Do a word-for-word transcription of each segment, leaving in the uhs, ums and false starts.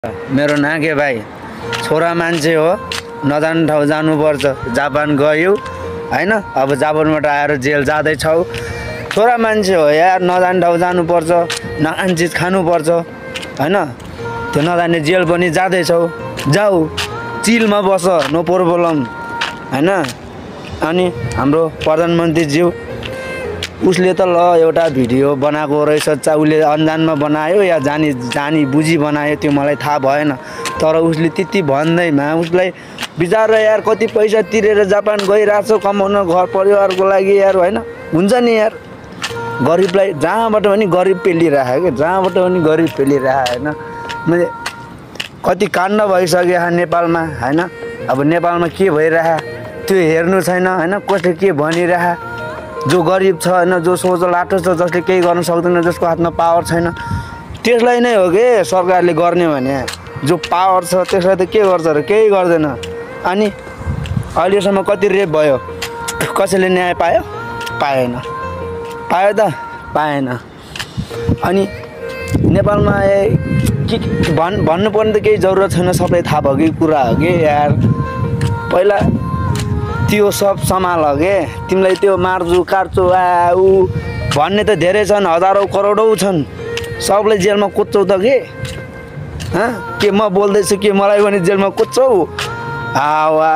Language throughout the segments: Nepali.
मेरो नागे भाइ छोरा मान्छे हो, नजानु ठाउँ जानुपर्छ। जापान गयो हैन, अब जापानबाट आएर जेल जाँदैछौ। छोरा मान्छे हो यार, नजानु ठाउँ जानुपर्छ, नखाने चिज खानुपर्छ हैन। त्यो नजाने जेल पनि जाँदैछौ, जाऊ चिलमा बस, नो प्रब्लम हैन। अनि हाम्रो प्रधानमन्त्रीज्यू उसले त ल एउटा भिडियो बनाएको रहेछ, उसले अन्जानमा बनायो या जानी जानी बुझी बनायो त्यो मलाई थाहा भएन, तर उसले त्यति भन्दैमा उसलाई बिचारा यार कति पैसा तिरेर जापान गइरहेछ कमाउन घर परिवारको लागि यार हैन। हुन्छ नि यार, गरिबलाई जहाँबाट पनि गरिब पेलिरहेको के, जहाँबाट पनि गरिब पेलिरहेको हैन। मैले कति काण्ड भइसक्यो नेपालमा हैन। अब नेपालमा के भइरह्यो त्यो हेर्नु छैन हैन, कसले के भनिरह्यो। जो गरिब छ हैन, जो सोझो लाटो छ, जसले केही गर्न सक्दैन, जसको हातमा पावर छैन, त्यसलाई नै हो के सरकारले गर्ने भने। जो पावर छ त्यसलाई त के गर्छ र, केही गर्दैन। अनि अहिलेसम्म कति रेप भयो, कसैले न्याय पायो? पाएन। पायो त? पाएन। अनि नेपालमा के भन् भन्नुपर्ने त केही जरुरत छैन, सबै थाहा भएको कुरा हो कि यार। पहिला त्यो सब सम्हाल के, तिमीलाई त्यो मार्छु काट्छु आ ऊ भन्ने त धेरै छन्, हजारौँ करोडौँ छन्, सबलाई जेलमा कुद्छौ त के हँ? के म बोल्दैछु कि मलाई पनि जेलमा कुद्छौ? आवा,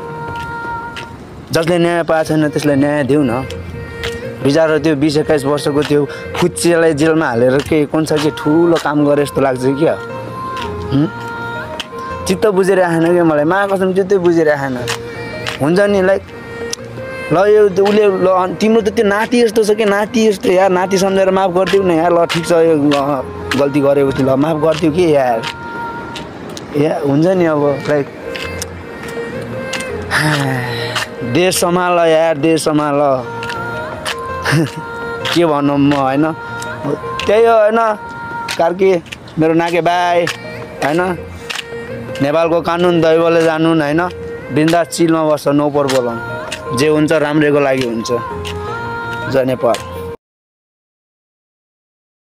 जसले न्याय पाएको छैन त्यसलाई न्याय दिउ न। बिचारा त्यो बिस एक्काइस वर्षको त्यो फुच्चेलाई जेलमा हालेर के कुन छ कि ठुलो काम गरे जस्तो लाग्छ क्या। चित्त बुझिरहेन कि मलाई, मा कसम चित्तै बुझिरहेन। हुन्छ नि लाइक ल यो उसले ल तिम्रो त त्यो नाति यस्तो छ कि नाति यस्तो यार, नाति सम्झेर माफ गरिदिउ न यार। ल ठिक छ, यो गल्ती गरेको थियो, ल माफ गरिदिउ कि यार। या हुन्छ नि अब लाइक देश सम्हाल यार, देश सम्हाल। के भनौँ म होइन, त्यही हो होइन। कार्की मेरो नाके भाइ होइन, नेपालको कानुन दैवले जानुन् होइन, बिन्दास चिलमा बस्छ, नो प्रब्लम। जे हुन्छ राम्रैको लागि हुन्छ। जय नेपाल।